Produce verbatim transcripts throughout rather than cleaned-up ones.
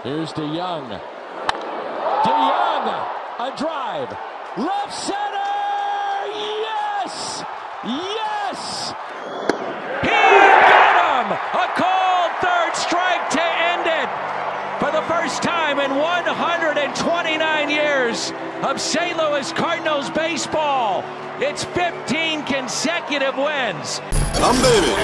Here's DeYoung. DeYoung, a drive. Left center! Yes! Yes! He got him! A called third strike to end it. For the first time in one hundred twenty-nine years of Saint Louis Cardinals baseball, it's fifteen consecutive wins. I'm baby.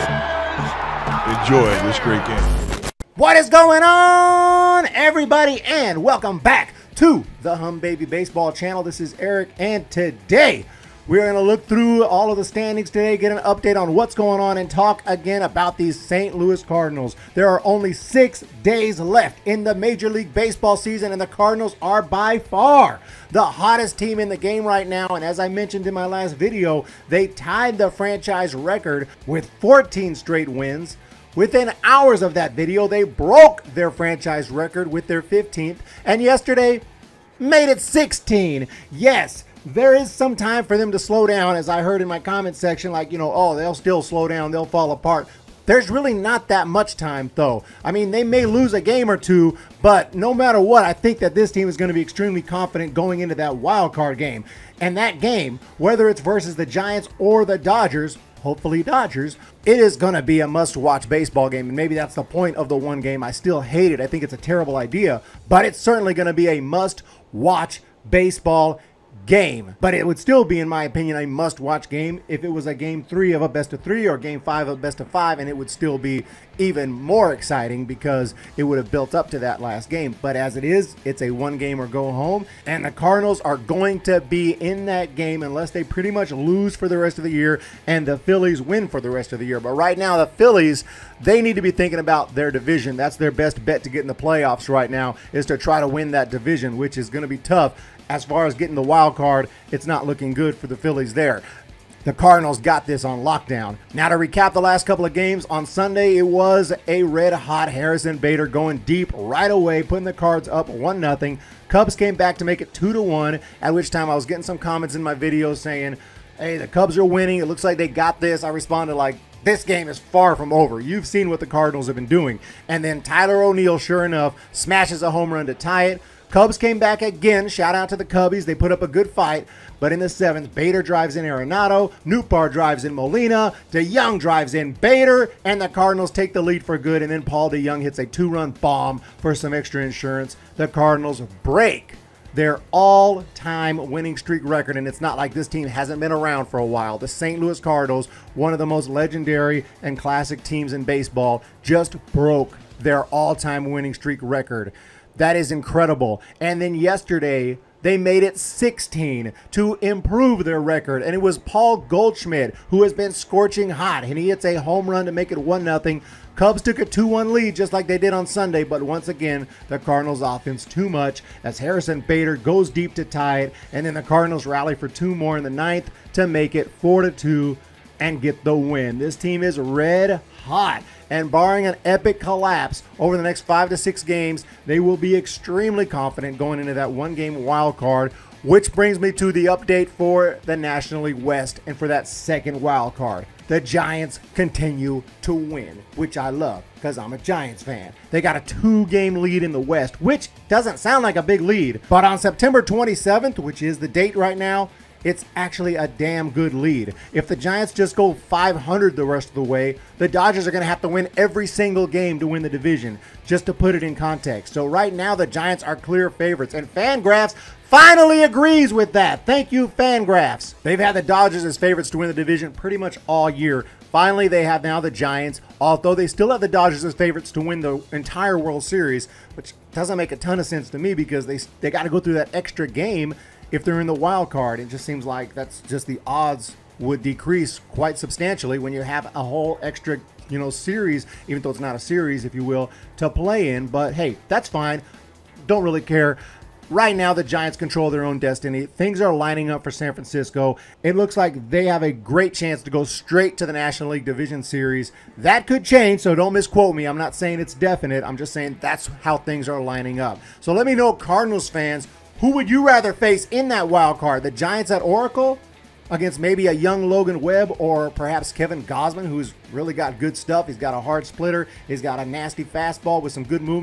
Enjoy this great game. What is going on, everybody, and welcome back to the Hum Baby Baseball channel. This is Eric, and today we're going to look through all of the standings today, get an update on what's going on, and talk again about these Saint Louis Cardinals. There are only six days left in the Major League Baseball season, and the Cardinals are by far the hottest team in the game right now. And as I mentioned in my last video, they tied the franchise record with fourteen straight wins. Within hours of that video, they broke their franchise record with their fifteenth, and yesterday made it sixteen. Yes, there is some time for them to slow down, as I heard in my comment section, like, you know, oh, they'll still slow down, they'll fall apart. There's really not that much time, though. I mean, they may lose a game or two, but no matter what, I think that this team is going to be extremely confident going into that wild card game. And that game, whether it's versus the Giants or the Dodgers, hopefully Dodgers, it is going to be a must-watch baseball game, and maybe that's the point of the one game. I still hate it. I think it's a terrible idea, but it's certainly going to be a must-watch baseball game. But it would still be, in my opinion, a must-watch game if it was a game three of a best of three or game five of a best of five, and it would still be even more exciting because it would have built up to that last game. But as it is, it's a one game or go home, and the Cardinals are going to be in that game unless they pretty much lose for the rest of the year and the Phillies win for the rest of the year. But right now, the Phillies, they need to be thinking about their division. That's their best bet to get in the playoffs right now, is to try to win that division, which is going to be tough. As far as getting the wild card, it's not looking good for the Phillies there. The Cardinals got this on lockdown. Now, to recap the last couple of games, on Sunday it was a red-hot Harrison Bader going deep right away, putting the Cards up one nothing. Cubs came back to make it two to one, at which time I was getting some comments in my video saying, hey, the Cubs are winning. It looks like they got this. I responded like, this game is far from over. You've seen what the Cardinals have been doing. And then Tyler O'Neill, sure enough, smashes a home run to tie it. Cubs came back again. Shout out to the Cubbies. They put up a good fight. But in the seventh, Bader drives in Arenado, Nootbaar drives in Molina, DeYoung drives in Bader, and the Cardinals take the lead for good. And then Paul DeYoung hits a two-run bomb for some extra insurance. The Cardinals break their all-time winning streak record, and it's not like this team hasn't been around for a while. The Saint Louis Cardinals, one of the most legendary and classic teams in baseball, just broke their all-time winning streak record. That is incredible. And then yesterday, they made it sixteen to improve their record. And it was Paul Goldschmidt who has been scorching hot. And he hits a home run to make it one nothing. Cubs took a two one lead just like they did on Sunday. But once again, the Cardinals offense too much as Harrison Bader goes deep to tie it. And then the Cardinals rally for two more in the ninth to make it four to two and get the win. This team is red hot. And barring an epic collapse over the next five to six games, they will be extremely confident going into that one-game wild card, which brings me to the update for the National League West and for that second wild card. The Giants continue to win, which I love because I'm a Giants fan. They got a two-game lead in the West, which doesn't sound like a big lead, but on September twenty-seventh, which is the date right now, it's actually a damn good lead. If the Giants just go five hundred the rest of the way, the Dodgers are going to have to win every single game to win the division, just to put it in context. So right now, the Giants are clear favorites, and Fangraphs finally agrees with that. Thank you, Fangraphs. They've had the Dodgers as favorites to win the division pretty much all year. Finally, they have now the Giants, although they still have the Dodgers as favorites to win the entire World Series, which doesn't make a ton of sense to me because they, they got to go through that extra game if they're in the wild card. It just seems like that's just the odds would decrease quite substantially when you have a whole extra, you know, series, even though it's not a series, if you will, to play in. But hey, that's fine. Don't really care. Right now, the Giants control their own destiny. Things are lining up for San Francisco. It looks like they have a great chance to go straight to the National League Division Series. That could change, so don't misquote me. I'm not saying it's definite. I'm just saying that's how things are lining up. So let me know, Cardinals fans, who would you rather face in that wild card? The Giants at Oracle against maybe a young Logan Webb or perhaps Kevin Gausman, who's really got good stuff. He's got a hard splitter. He's got a nasty fastball with some good movement.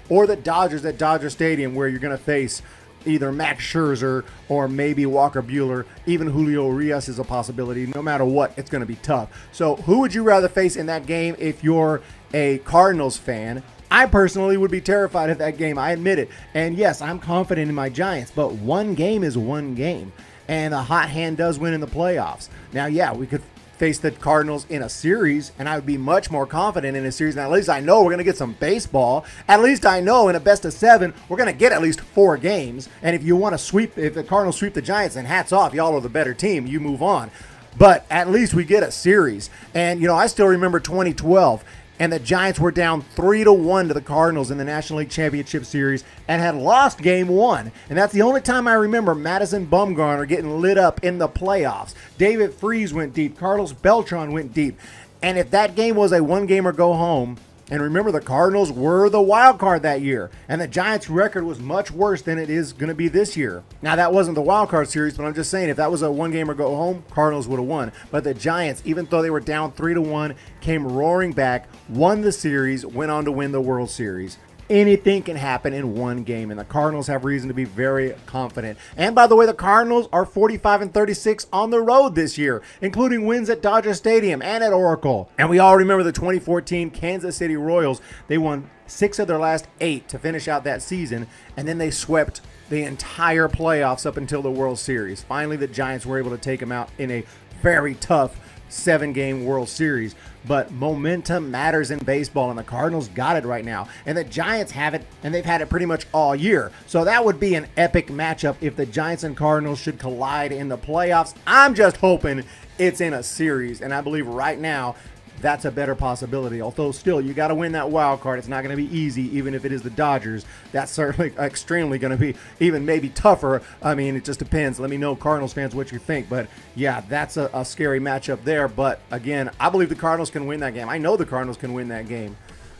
or the Dodgers at Dodger Stadium, where you're going to face either Max Scherzer or maybe Walker Buehler. Even Julio Urias is a possibility. No matter what, it's going to be tough. So who would you rather face in that game if you're a Cardinals fan? I personally would be terrified of that game. I admit it. And yes, I'm confident in my Giants, but one game is one game. And a hot hand does win in the playoffs. Now, yeah, we could face the Cardinals in a series, and I would be much more confident in a series. And at least I know we're going to get some baseball. At least I know in a best of seven, we're going to get at least four games. And if you want to sweep, if the Cardinals sweep the Giants, then hats off. Y'all are the better team. You move on. But at least we get a series. And, you know, I still remember twenty twelve. And the Giants were down three to one to the Cardinals in the National League Championship Series and had lost game one. And that's the only time I remember Madison Bumgarner getting lit up in the playoffs. David Freese went deep. Carlos Beltran went deep. And if that game was a one-game or go home, and remember, the Cardinals were the wild card that year, and the Giants' record was much worse than it is going to be this year. Now, that wasn't the wild card series, but I'm just saying, if that was a one-game or go home, Cardinals would have won. But the Giants, even though they were down three to one, came roaring back, won the series, went on to win the World Series. Anything can happen in one game, and the Cardinals have reason to be very confident. And by the way, the Cardinals are forty-five and thirty-six on the road this year, including wins at Dodger Stadium and at Oracle. And we all remember the twenty fourteen Kansas City Royals. They won six of their last eight to finish out that season, and then they swept the entire playoffs up until the World Series. Finally, the Giants were able to take them out in a very tough seven-game World Series. But momentum matters in baseball, and the Cardinals got it right now. And the Giants have it, and they've had it pretty much all year. So that would be an epic matchup if the Giants and Cardinals should collide in the playoffs. I'm just hoping it's in a series, and I believe right now that's a better possibility. Although still, you got to win that wild card. It's not going to be easy, even if it is the Dodgers. That's certainly extremely going to be even maybe tougher. I mean, it just depends. Let me know, Cardinals fans, what you think. But yeah, that's a, a scary matchup there. But again, I believe the Cardinals can win that game. I know the Cardinals can win that game.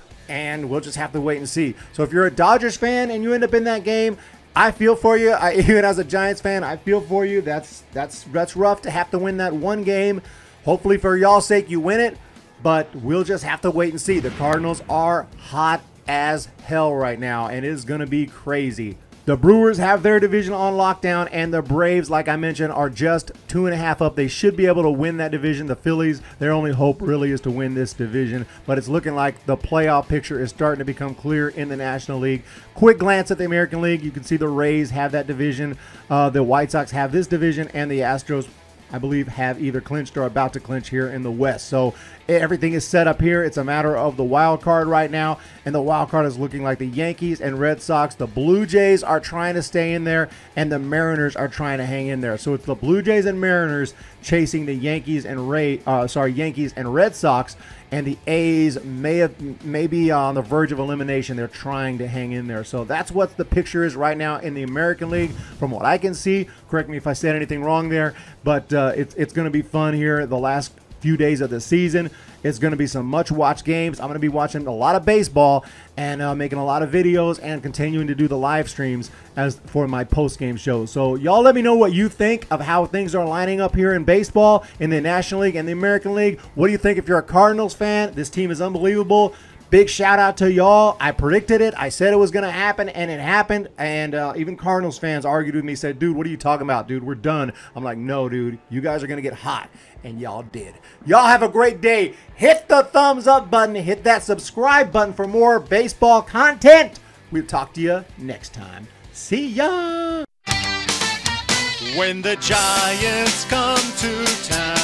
And we'll just have to wait and see. So if you're a Dodgers fan and you end up in that game, I feel for you. I, even as a Giants fan, I feel for you. That's that's that's rough to have to win that one game. Hopefully, for y'all's sake, you win it. But we'll just have to wait and see. The Cardinals are hot as hell right now, and it is going to be crazy. The Brewers have their division on lockdown, and the Braves, like I mentioned, are just two and a half up. They should be able to win that division. The Phillies, their only hope really is to win this division, but it's looking like the playoff picture is starting to become clear in the National League. Quick glance at the American League. You can see the Rays have that division. Uh, the White Sox have this division, and the Astros, I believe, have either clinched or about to clinch here in the West. So everything is set up here. It's a matter of the wild card right now, and the wild card is looking like the Yankees and Red Sox. The Blue Jays are trying to stay in there, and the Mariners are trying to hang in there. So it's the Blue Jays and Mariners chasing the Yankees and Ray, uh, sorry, Yankees and Red Sox, and the A's may have maybe on the verge of elimination. They're trying to hang in there. So that's what the picture is right now in the American League, from what I can see. Correct me if I said anything wrong there, but uh, it's it's going to be fun here the last few days of the season. It's going to be some much-watched games. I'm going to be watching a lot of baseball and uh, making a lot of videos and continuing to do the live streams as for my post-game shows. So y'all let me know what you think of how things are lining up here in baseball, in the National League and the American League. What do you think if you're a Cardinals fan? This team is unbelievable. Big shout out to y'all. I predicted it. I said it was going to happen, and it happened. And uh, even Cardinals fans argued with me, said, dude, what are you talking about, dude? We're done. I'm like, no, dude. You guys are going to get hot. And y'all did. Y'all have a great day. Hit the thumbs up button. Hit that subscribe button for more baseball content. We'll talk to you next time. See ya. When the Giants come to town.